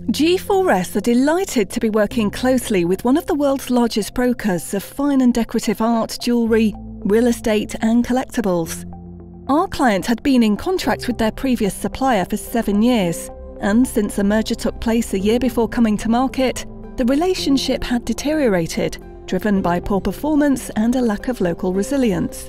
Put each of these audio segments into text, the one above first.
G4S are delighted to be working closely with one of the world's largest brokers of fine and decorative art, jewellery, real estate and collectibles. Our client had been in contract with their previous supplier for 7 years, and since a merger took place a year before coming to market, the relationship had deteriorated, driven by poor performance and a lack of local resilience.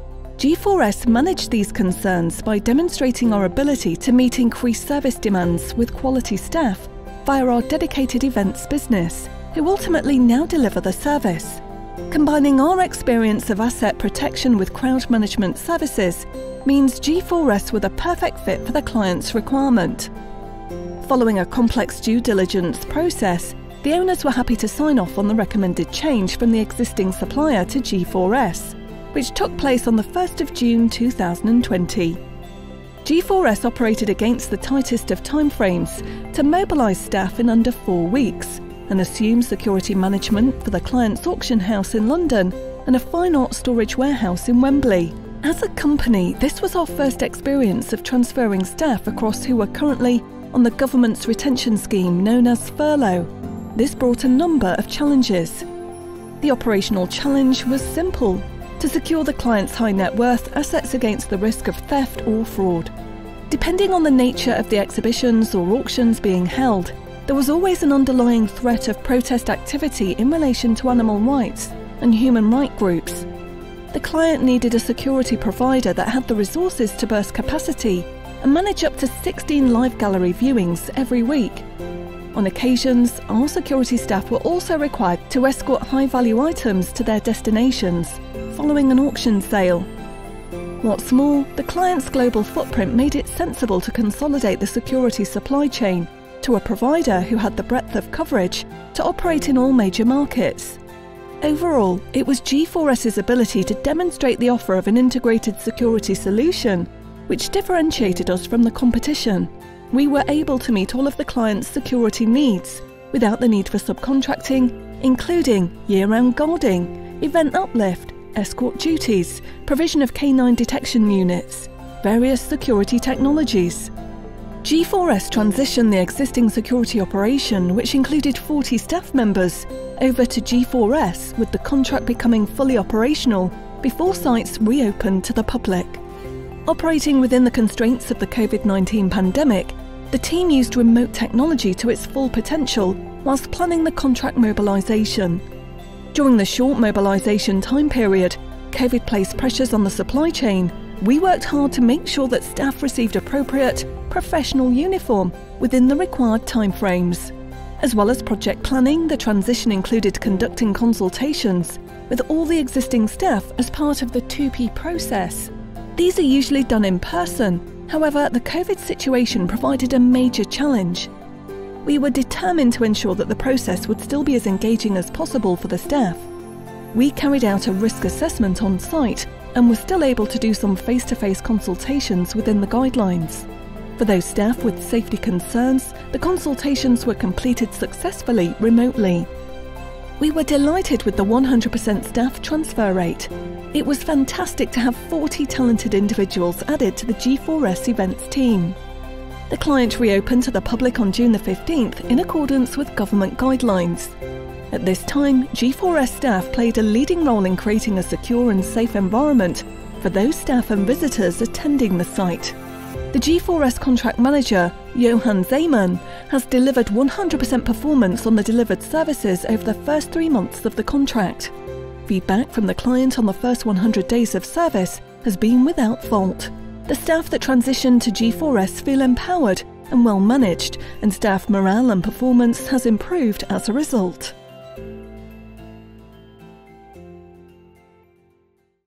G4S managed these concerns by demonstrating our ability to meet increased service demands with quality staff via our dedicated events business, who ultimately now deliver the service. Combining our experience of asset protection with crowd management services means G4S were the perfect fit for the client's requirement. Following a complex due diligence process, the owners were happy to sign off on the recommended change from the existing supplier to G4S, which took place on the 1st of June 2020. G4S operated against the tightest of timeframes to mobilise staff in under 4 weeks and assume security management for the client's auction house in London and a fine art storage warehouse in Wembley. As a company, this was our first experience of transferring staff across who were currently on the government's retention scheme known as furlough. This brought a number of challenges. The operational challenge was simple: to secure the client's high net worth assets against the risk of theft or fraud. Depending on the nature of the exhibitions or auctions being held, there was always an underlying threat of protest activity in relation to animal rights and human rights groups. The client needed a security provider that had the resources to burst capacity and manage up to 16 live gallery viewings every week. On occasions, our security staff were also required to escort high-value items to their destinations following an auction sale. What's more, the client's global footprint made it sensible to consolidate the security supply chain to a provider who had the breadth of coverage to operate in all major markets. Overall, it was G4S's ability to demonstrate the offer of an integrated security solution which differentiated us from the competition. We were able to meet all of the client's security needs without the need for subcontracting, including year-round guarding, event uplift, escort duties, provision of K9 detection units, various security technologies. G4S transitioned the existing security operation, which included 40 staff members, over to G4S, with the contract becoming fully operational before sites reopened to the public. Operating within the constraints of the COVID-19 pandemic, the team used remote technology to its full potential whilst planning the contract mobilisation. During the short mobilisation time period, COVID placed pressures on the supply chain. We worked hard to make sure that staff received appropriate, professional uniform within the required timeframes. As well as project planning, the transition included conducting consultations with all the existing staff as part of the TUPE process. These are usually done in person. However, the COVID situation provided a major challenge. We were determined to ensure that the process would still be as engaging as possible for the staff. We carried out a risk assessment on site and were still able to do some face-to-face consultations within the guidelines. For those staff with safety concerns, the consultations were completed successfully remotely. We were delighted with the 100% staff transfer rate. It was fantastic to have 40 talented individuals added to the G4S events team. The client reopened to the public on June the 15th in accordance with government guidelines. At this time, G4S staff played a leading role in creating a secure and safe environment for those staff and visitors attending the site. The G4S contract manager, Johan Zeeman, has delivered 100% performance on the delivered services over the first 3 months of the contract. Feedback from the client on the first 100 days of service has been without fault. The staff that transitioned to G4S feel empowered and well managed, and staff morale and performance has improved as a result.